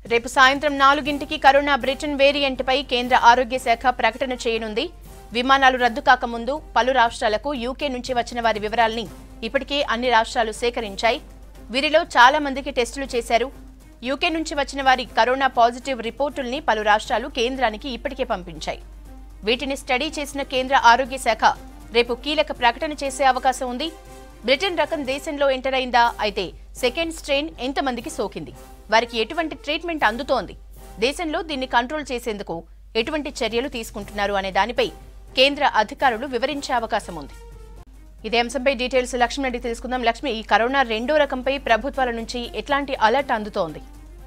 రేపు సాయంత్రం 4 corona Britain variant పై కేంద్ర ఆరోగ్య శాఖ ప్రకటన చేయనుంది. విమానాలు రద్దు కాకముందు పలు రాష్ట్రాలకు యూకే నుంచి వచ్చిన వారి వివరాల్ని ఇప్పటికే అన్ని రాష్ట్రాలు సేకరించాయి. వీరిలో చాలా మందికి టెస్టులు చేశారు. యూకే నుంచి వచ్చిన వారి కరోనా పాజిటివ్ రిపోర్టుల్ని పలు రాష్ట్రాలు కేంద్రానికి ఇప్పటికే పంపించాయి. వీటిని స్టడీ చేసిన కేంద్ర ఆరోగ్య శాఖ రేపు కీలక ప్రకటన చేసే అవకాశం ఉంది. బ్రిటన్ రకం దేశంలో ఎంటర్ అయిందా, అయితే సెకండ్ స్ట్రెయిన్ ఎంతమందికి సోకింది, వారికి ఎటువంటి ట్రీట్మెంట్ అందుతోంది, దేశంలో దీన్ని కంట్రోల్ చేసేందుకు ఎటువంటి చర్యలు తీసుకుంటున్నారు అనే దానిపై కేంద్ర అధికారులు వివరించే అవకాశం ఉంది. ఇదే అంశంపై డీటెయిల్స్ లక్ష్మి అడిగి తెలుసుకుందాం. లక్ష్మి, ఈ కరోనా రెండో రకంపై ప్రభుత్వాల నుంచి ఎట్లాంటి అలర్ట్ అందుతోంది?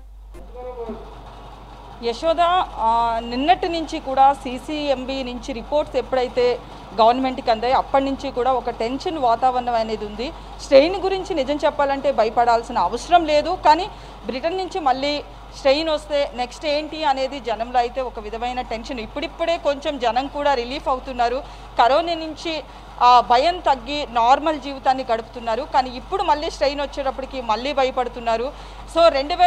యశోద, నిన్నటి నుంచి కూడా CCMB నుంచి రిపోర్ట్స్ ఎప్పుడైతే గవర్నమెంట్కి అందాయి అప్పటి నుంచి కూడా ఒక టెన్షన్ వాతావరణం అనేది ఉంది. స్ట్రెయిన్ గురించి నిజం చెప్పాలంటే భయపడాల్సిన అవసరం లేదు, కానీ బ్రిటన్ నుంచి మళ్ళీ స్ట్రెయిన్ వస్తే నెక్స్ట్ ఏంటి అనేది జనంలో అయితే ఒక విధమైన టెన్షన్. ఇప్పుడిప్పుడే కొంచెం జనం కూడా రిలీఫ్ అవుతున్నారు. కరోనా నుంచి భయం తగ్గి నార్మల్ జీవితాన్ని గడుపుతున్నారు. కానీ ఇప్పుడు మళ్ళీ స్ట్రెయిన్ వచ్చేటప్పటికి మళ్ళీ భయపడుతున్నారు. సో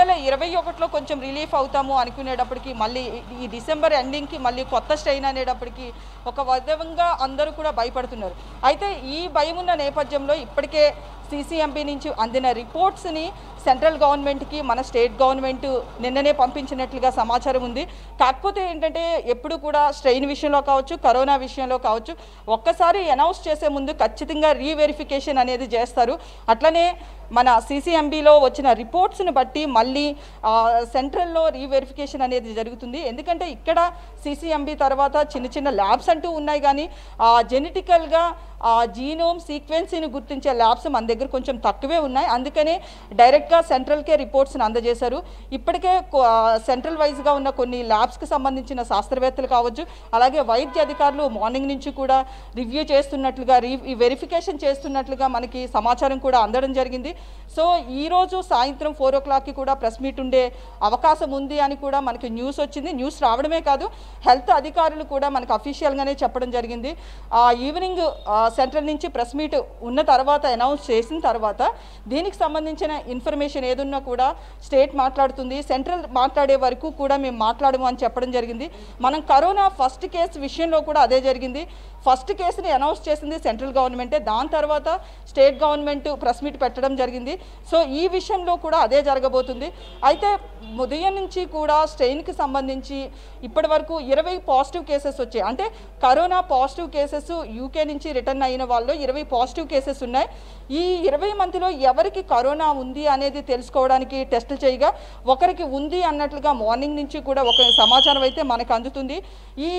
2021లో కొంచెం రిలీఫ్ అవుతాము అనుకునేటప్పటికి మళ్ళీ ఈ డిసెంబర్ ఎండింగ్కి మళ్ళీ కొత్త స్ట్రెయిన్ అనేటప్పటికి ఒక విధంగా అందరూ కూడా భయపడుతున్నారు. అయితే ఈ భయం ఉన్న నేపథ్యంలో ఇప్పటికే CCMB నుంచి అందిన రిపోర్ట్స్ని సెంట్రల్ గవర్నమెంట్కి మన స్టేట్ గవర్నమెంట్ నిన్ననే పంపించినట్లుగా సమాచారం ఉంది. కాకపోతే ఏంటంటే ఎప్పుడు కూడా స్ట్రెయిన్ విషయంలో కావచ్చు, కరోనా విషయంలో కావచ్చు, ఒక్కసారి అనౌన్స్ చేసే ముందు ఖచ్చితంగా రీవెరిఫికేషన్ అనేది చేస్తారు. అట్లనే మన CCMBలో వచ్చిన రిపోర్ట్స్ని బట్టి మళ్ళీ సెంట్రల్లో రీవెరిఫికేషన్ అనేది జరుగుతుంది. ఎందుకంటే ఇక్కడ CCMB తర్వాత చిన్న చిన్న ల్యాబ్స్ అంటూ ఉన్నాయి, కానీ జెనెటికల్గా జీనోమ్ సీక్వెన్సీని గుర్తించే ల్యాబ్స్ మన దగ్గర కొంచెం తక్కువే ఉన్నాయి. అందుకనే డైరెక్ట్గా సెంట్రల్కే రిపోర్ట్స్ని అందజేశారు. ఇప్పటికే సెంట్రల్ వైజ్గా ఉన్న కొన్ని ల్యాబ్స్కి సంబంధించిన శాస్త్రవేత్తలు కావచ్చు, అలాగే వైద్య అధికారులు మార్నింగ్ నుంచి కూడా రివ్యూ చేస్తున్నట్లుగా వెరిఫికేషన్ చేస్తున్నట్లుగా మనకి సమాచారం కూడా అందడం జరిగింది. సో ఈరోజు సాయంత్రం 4 o'clockకి కూడా ప్రెస్ మీట్ ఉండే అవకాశం ఉంది అని కూడా మనకి న్యూస్ వచ్చింది. న్యూస్ రావడమే కాదు, హెల్త్ అధికారులు కూడా మనకు అఫీషియల్గానే చెప్పడం జరిగింది. ఈవినింగ్ సెంట్రల్ నుంచి ప్రెస్ మీట్ ఉన్న తర్వాత అనౌన్స్ చేసిన తర్వాత దీనికి సంబంధించిన ఇన్ఫర్మేషన్ ఏదున్నా కూడా స్టేట్ మాట్లాడుతుంది, సెంట్రల్ మాట్లాడే వరకు కూడా మేము మాట్లాడము అని చెప్పడం జరిగింది. మనం కరోనా ఫస్ట్ కేసు విషయంలో కూడా అదే జరిగింది. ఫస్ట్ కేసుని అనౌన్స్ చేసింది సెంట్రల్ గవర్నమెంటే, దాని తర్వాత స్టేట్ గవర్నమెంట్ ప్రెస్ మీట్ పెట్టడం జరిగింది. సో ఈ విషయంలో కూడా అదే జరగబోతుంది. అయితే ఉదయం నుంచి కూడా స్ట్రెయిన్కి సంబంధించి ఇప్పటి వరకు 20 పాజిటివ్ కేసెస్ వచ్చాయి. అంటే కరోనా పాజిటివ్ కేసెస్ యూకే నుంచి రిటర్న్ అయిన వాళ్ళు 20 పాజిటివ్ కేసెస్ ఉన్నాయి. ఈ 20 మందిలో ఎవరికి కరోనా ఉంది అనేది తెలుసుకోవడానికి టెస్టులు చేయగా ఒకరికి ఉంది అన్నట్లుగా మార్నింగ్ నుంచి కూడా ఒక సమాచారం అయితే మనకు అందుతుంది. ఈ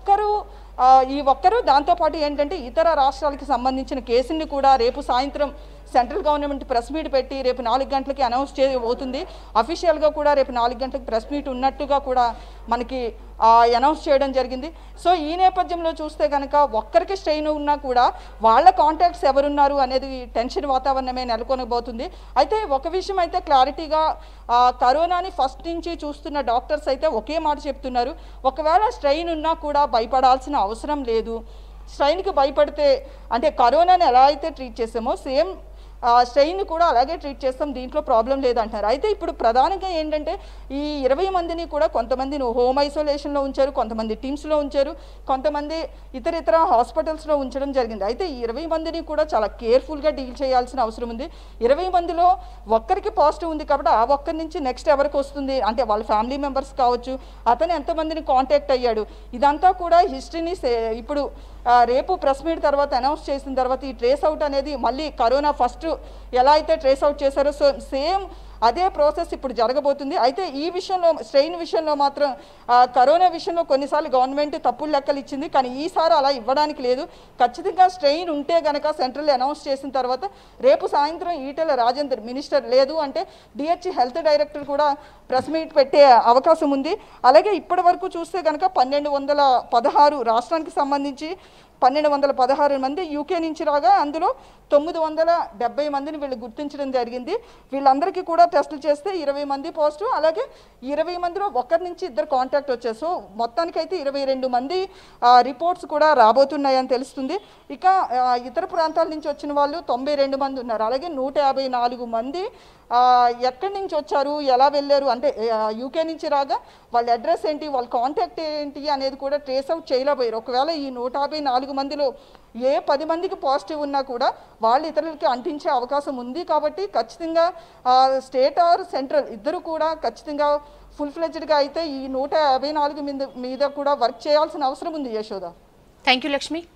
ఒక్కరు దాంతోపాటు ఏంటంటే ఇతర రాష్ట్రాలకు సంబంధించిన కేసుని కూడా రేపు సాయంత్రం సెంట్రల్ గవర్నమెంట్ ప్రెస్ మీట్ పెట్టి రేపు 4 గంటలకి అనౌన్స్ చేయబోతుంది. అఫీషియల్గా కూడా రేపు 4 గంటలకు ప్రెస్ మీట్ ఉన్నట్టుగా కూడా మనకి అనౌన్స్ చేయడం జరిగింది. సో ఈ నేపథ్యంలో చూస్తే కనుక ఒక్కరికి స్ట్రెయిన్ ఉన్నా కూడా వాళ్ళ కాంటాక్ట్స్ ఎవరున్నారు అనేది టెన్షన్ వాతావరణమే నెలకొనబోతుంది. అయితే ఒక విషయం అయితే క్లారిటీగా కరోనాని ఫస్ట్ నుంచి చూస్తున్న డాక్టర్స్ అయితే ఒకే మాట చెప్తున్నారు, ఒకవేళ స్ట్రెయిన్ ఉన్నా కూడా భయపడాల్సిన అవసరం లేదు. స్ట్రెయిన్కి భయపడితే అంటే కరోనాని ఎలా అయితే ట్రీట్ చేసామో సేమ్ స్ట్రెయిన్ కూడా అలాగే ట్రీట్ చేస్తాం, దీంట్లో ప్రాబ్లం లేదంటారు. అయితే ఇప్పుడు ప్రధానంగా ఏంటంటే ఈ 20 మందిని కూడా కొంతమంది హోమ్ ఐసోలేషన్లో ఉంచారు, కొంతమంది టీమ్స్లో ఉంచారు, కొంతమంది ఇతర హాస్పిటల్స్లో ఉంచడం జరిగింది. అయితే ఈ 20 మందిని కూడా చాలా కేర్ఫుల్గా డీల్ చేయాల్సిన అవసరం ఉంది. 20 మందిలో ఒక్కరికి పాజిటివ్ ఉంది కాబట్టి ఆ ఒక్కరి నుంచి నెక్స్ట్ ఎవరికి వస్తుంది అంటే వాళ్ళ ఫ్యామిలీ మెంబర్స్ కావచ్చు, అతను ఎంతమందిని కాంటాక్ట్ అయ్యాడు, ఇదంతా కూడా హిస్టరీని ఇప్పుడు రేపు ప్రెస్ మీట్ తర్వాత అనౌన్స్ చేసిన తర్వాత ఈ ట్రేస్ అవుట్ అనేది మళ్ళీ కరోనా ఫస్ట్ ఎలా అయితే ట్రేస్ అవుట్ చేశారో సో సేమ్ అదే ప్రాసెస్ ఇప్పుడు జరగబోతుంది. అయితే ఈ విషయంలో స్ట్రెయిన్ విషయంలో మాత్రం కరోనా విషయంలో కొన్నిసార్లు గవర్నమెంట్ తప్పులు లెక్కలు ఇచ్చింది, కానీ ఈసారి అలా ఇవ్వడానికి లేదు. ఖచ్చితంగా స్ట్రెయిన్ ఉంటే కనుక సెంట్రల్ అనౌన్స్ చేసిన తర్వాత రేపు సాయంత్రం ఈటెల రాజేందర్ మినిస్టర్ లేదు అంటే DH హెల్త్ డైరెక్టర్ కూడా ప్రెస్ మీట్ పెట్టే అవకాశం ఉంది. అలాగే ఇప్పటి వరకు చూస్తే కనుక 1216 రాష్ట్రానికి సంబంధించి 1216 మంది యూకే నుంచి రాగా అందులో 970 మందిని వీళ్ళు గుర్తించడం జరిగింది. వీళ్ళందరికీ కూడా టెస్టులు చేస్తే 20 మంది పాజిటివ్, అలాగే 20 మందిలో ఒకరి నుంచి ఇద్దరు కాంటాక్ట్ వచ్చారు. సో మొత్తానికైతే 22 మంది రిపోర్ట్స్ కూడా రాబోతున్నాయని తెలుస్తుంది. ఇక ఇతర ప్రాంతాల నుంచి వచ్చిన వాళ్ళు 92 మంది ఉన్నారు. అలాగే 154 మంది ఎక్కడి నుంచి వచ్చారు, ఎలా వెళ్ళారు అంటే యూకే నుంచి రాగా వాళ్ళ అడ్రస్ ఏంటి, వాళ్ళ కాంటాక్ట్ ఏంటి అనేది కూడా ట్రేస్ అవుట్ చేయలేకపోయారు. ఒకవేళ ఈ 154 మందిలో ఏ 10 మందికి పాజిటివ్ ఉన్నా కూడా వాళ్ళు ఇతరులకి అంటించే అవకాశం ఉంది. కాబట్టి ఖచ్చితంగా స్టేట్ ఆర్ సెంట్రల్ ఇద్దరు కూడా ఖచ్చితంగా ఫుల్ ఫ్లెడ్జ్డ్గా అయితే ఈ 154 మీద కూడా వర్క్ చేయాల్సిన అవసరం ఉంది. యశోద. Thank you Lakshmi.